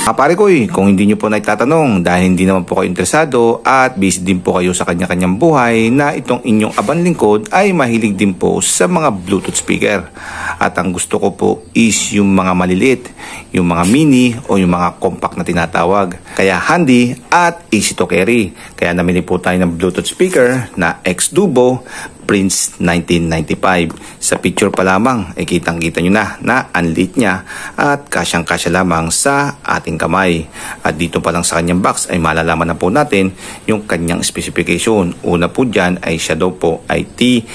Pare ko kung hindi nyo po naitatanong dahil hindi naman po kayo interesado at busy din po kayo sa kanya-kanyang buhay na itong inyong abang lingkod ay mahilig din po sa mga Bluetooth speaker. At ang gusto ko po is yung mga maliliit, yung mga mini o yung mga compact na tinatawag. Kaya handy at easy to carry. Kaya namili po tayo ng Bluetooth speaker na X-Dubo Prince 1995. Sa picture pa lamang ay kitang-kita nyo na ang liit niya at kasyang-kasya lamang sa ating kamay. At dito pa lang sa kanyang box ay malalaman na po natin yung kanyang specification. Una po dyan ay siya daw po ay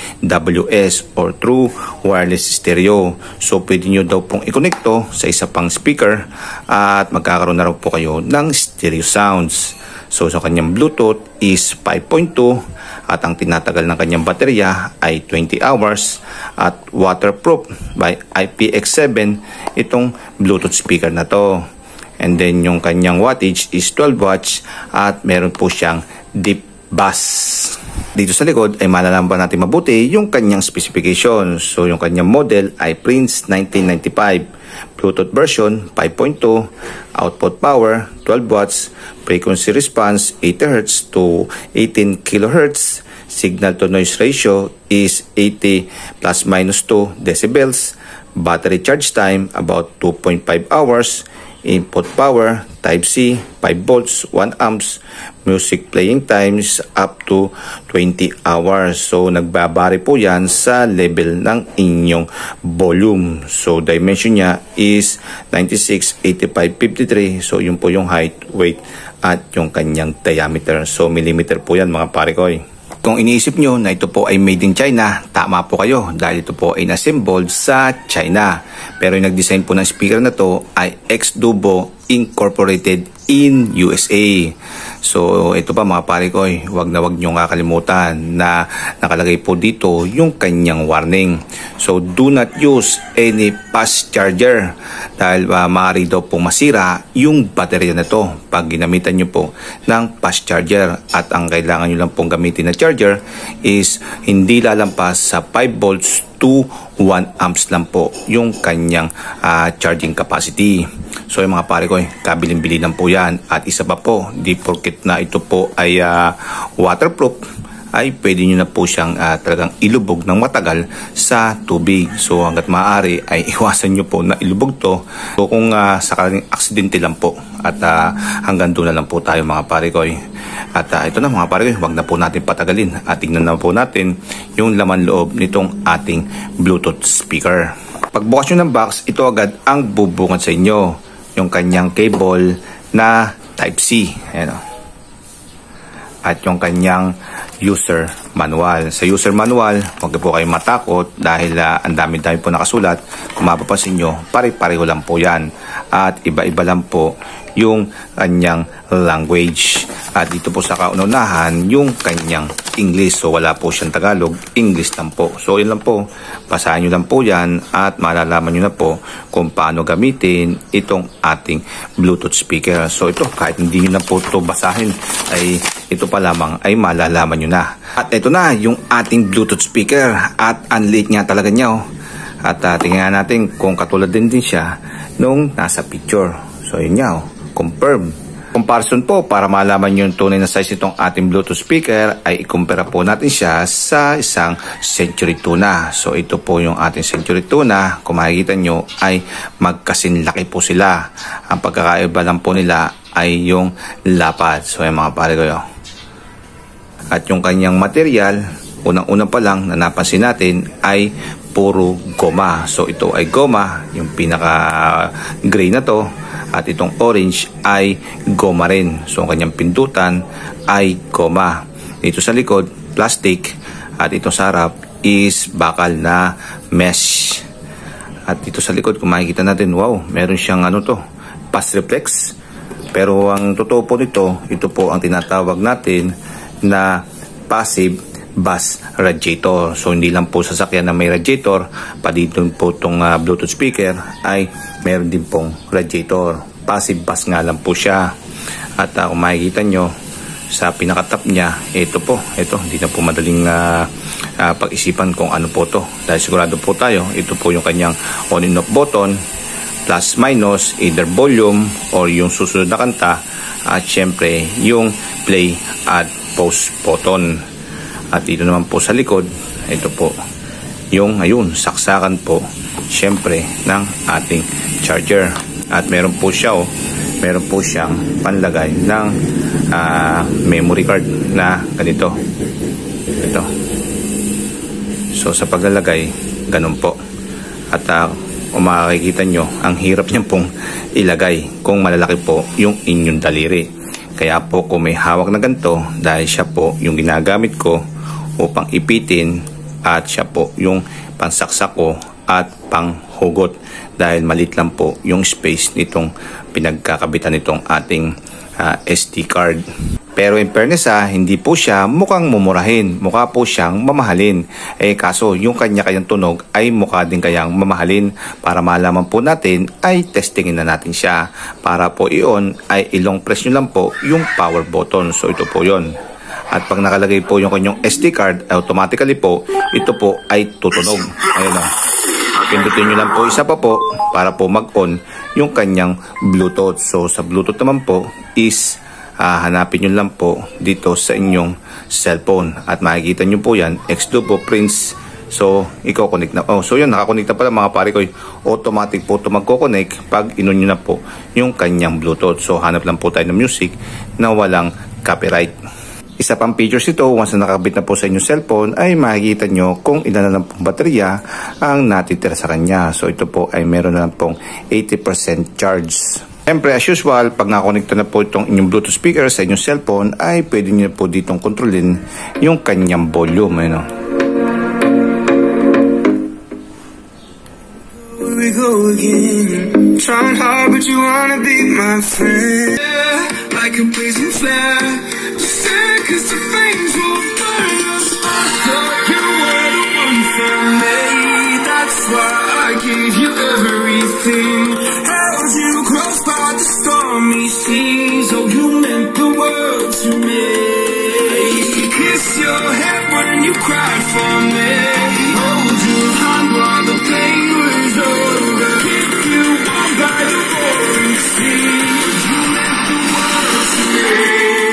TWS or True Wireless Stereo. So pwede nyo daw pong ikonekto sa isa pang speaker at magkakaroon na raw po kayo ng stereo sounds. So sa kanyang Bluetooth is 5.2 at ang tinatagal ng kanyang baterya ay 20 hours at waterproof by IPX7 itong Bluetooth speaker na to. And then yung kanyang wattage is 12 watts at meron po siyang deep bass. Dito sa likod ay malalaman natin mabuti yung kanyang specification. So yung kanyang model ay Prince 1995. Bluetooth version 5.2, output power 12 watts, frequency response 80 Hz to 18 kHz, signal to noise ratio is 80 plus minus 2 decibels, battery charge time about 2.5 hours, input power type C 5 volts 1 amps, music playing times up to 20 hours. So nagbabari po yan sa level ng inyong volume. So dimension niya is 96, 85, 53. So yun po yung height, weight at yung kanyang diameter. So millimeter po yan mga pare ko. Kung iniisip nyo na ito po ay made in China, tama po kayo dahil ito po ay assembled sa China. Pero yung nag-design po ng speaker na to ay X-Dubo Incorporated in USA. So ito pa mga pare ko, wag na wag nyo kakalimutan na nakalagay po dito yung kanyang warning. So do not use any fast charger dahil maaari daw pong masira yung baterya na to pag ginamitan nyo po ng fast charger. At ang kailangan nyo lang pong gamitin na charger is hindi lalampas sa 5 volts to 1 amps lang po yung kanyang charging capacity. So yung mga pare ko, kabilin-bilin lang po yan. At isa pa po, di porket na ito po ay waterproof, ay pwede nyo na po siyang talagang ilubog ng matagal sa tubig. So hanggat maaari ay iwasan nyo po na ilubog to. So kung sakaling aksidente lang po at hanggang doon na lang po tayo mga pare ko. At ito na mga pare ko, wag na po natin patagalin at tingnan na po natin yung laman loob nitong ating Bluetooth speaker. Pagbukas nyo ng box, ito agad ang bubungad sa inyo. Yung kanyang cable na type C. Ayan o. At yung kanyang user manual. Sa user manual, huwag po kayong matakot dahil ang dami-dami po nakasulat. Kung mapapansin nyo, pare-pareho lang po yan. At iba-iba lang po yung kanyang language. At dito po sa kaunahan, yung kanyang English. So wala po siyang Tagalog, English lang po. So yun lang po, basahin nyo lang po yan at malalaman nyo na po kung paano gamitin itong ating Bluetooth speaker. So ito, kahit hindi nyo na po ito basahin, ay ito pa lamang ay malalaman nyo na. At ito na yung ating Bluetooth speaker at ang liit nga talaga niya. At tingnan natin kung katulad din siya nung nasa picture. So yun nga, confirm. Comparison po para malaman yung tunay na size itong ating Bluetooth speaker ay ikumpara po natin siya sa isang Century Tuna. So ito po yung ating Century Tuna. Kung makikita nyo ay magkasinlaki po sila. Ang pagkakaiba lang po nila ay yung lapad. So yung mga pare ko yun. At yung kanyang material, unang-una pa lang na napansin natin ay puro goma. So ito ay goma, yung pinaka-gray na to. At itong orange ay goma rin. So ang kanyang pindutan ay goma. Dito sa likod, plastic. At ito sa harap is bakal na mesh. At dito sa likod, kung makikita natin, wow, meron siyang pass reflex. Pero ang totoo po nito, ito po ang tinatawag natin na passive bus radiator. So hindi lang po sasakyan na may radiator, pati dito po itong Bluetooth speaker ay meron din pong radiator. Passive bus nga lang po siya. At kung makikita nyo sa pinakatap niya, ito hindi na po madaling pag-isipan kung ano po to, dahil sigurado po tayo ito po yung kanyang on and off button plus minus, either volume or yung susunod na kanta, at syempre yung play at pause button. At dito naman po sa likod, ito po yung ayun, saksakan po syempre ng ating charger. At meron po siya meron po siyang panlagay ng memory card na ganito. Ito. So sa paglalagay, ganun po. At kung makikita nyo, ang hirap niya pong ilagay kung malalaki po yung inyong daliri. Kaya po kung may hawak na ganito, dahil siya po yung ginagamit ko upang ipitin at siya po yung pansaksak ko at panghugot, dahil malit lang po yung space nitong pinagkakabitan nitong ating SD card. Pero in fairness hindi po siya mukhang mumurahin, mukha po siyang mamahalin. Kaso yung kanya-kanyang tunog ay mukha din kayang mamahalin. Para malaman po natin ay testingin na natin siya. Para po i-on ay ilong press nyo lang po yung power button. So ito po yon. At pag nakalagay po yung kanyang SD card, automatically po ito po ay tutunog. Ayun pindutin nyo lang po isa pa po para po mag-on yung kanyang Bluetooth. So sa Bluetooth naman po is hanapin nyo lang po dito sa inyong cellphone at makikita nyo po yan, X-Dubo Prince. So i-connect na. So yun, nakakonect na pala mga pare ko. Automatic po ito magko-connect pag inon nyo na po yung kanyang Bluetooth. So hanap lang po tayo ng music na walang copyright. Isa pang features ito, once na nakakabit na po sa inyong cellphone, ay makikita nyo kung ilan na lang pong baterya ang natitira sa kanya. So ito po ay meron na lang pong 80% charge. Siyempre, as usual, pag nakakonekta na po itong inyong Bluetooth speaker sa inyong cellphone, ay pwede nyo po ditong kontrolin yung kanyang volume. We go again, trying hard but you wanna be my friend. Like a blazing flare, just say 'cause the flames will burn us. I thought you were the one for me, that's why I gave you everything. Held you close by the stormy seas, oh you meant the world to me. Kiss your head when you cried for me, hold your hand while the pain was over. Keep you warm by the roaring sea, you meant the world to me.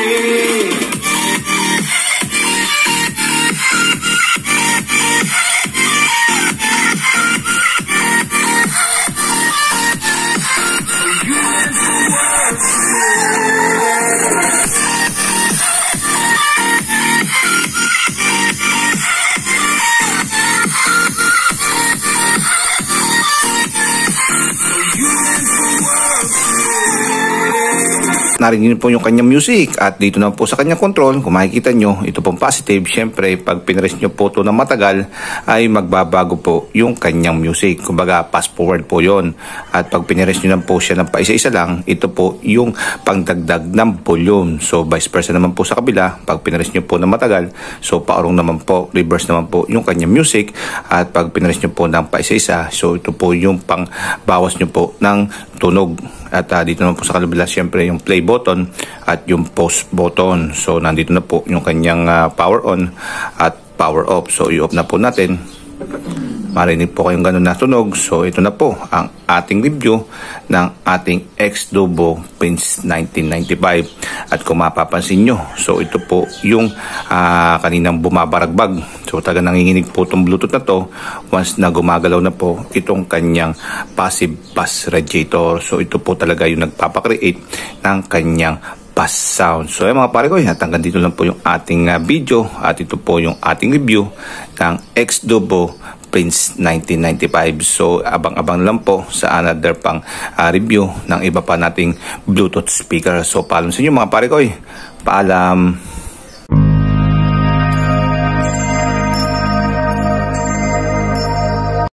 Narinig po yung kanyang music at dito na po sa kanyang control, kung makikita nyo, ito pong positive. Syempre, pag pinress nyo po ito ng matagal, ay magbabago po yung kanyang music. Kumbaga, fast forward po yon. At pag pinress nyo lang po siya ng paisa-isa lang, ito po yung pangdagdag ng volume. So, vice versa naman po sa kabila, pag pinress nyo po ng matagal, so paurong naman po, reverse naman po yung kanyang music. At pag pinress nyo po ng paisa-isa, so ito po yung pang bawas nyo po ng tunog. At dito naman po sa kabila, syempre yung play button at yung pause button. So nandito na po yung kanyang power on at power off. So i-off na po natin. Marinig po kayong ganun na tunog. So ito na po ang ating review ng ating X-Dubo Prince 1995. At kung mapapansin nyo, so ito po yung kaninang bumabaragbag. So taga nanginginig po itong Bluetooth na to once na gumagalaw na po itong kanyang passive bass radiator. So ito po talaga yung nagpapakreate ng kanyang bass sound. So mga pare ko, hanggang dito lang po yung ating video at ito po yung ating review ng X-Dubo Prince 1995. So abang-abang lang po sa another pang review ng iba pa nating Bluetooth speaker. So paalam sa inyo mga pare ko. Paalam.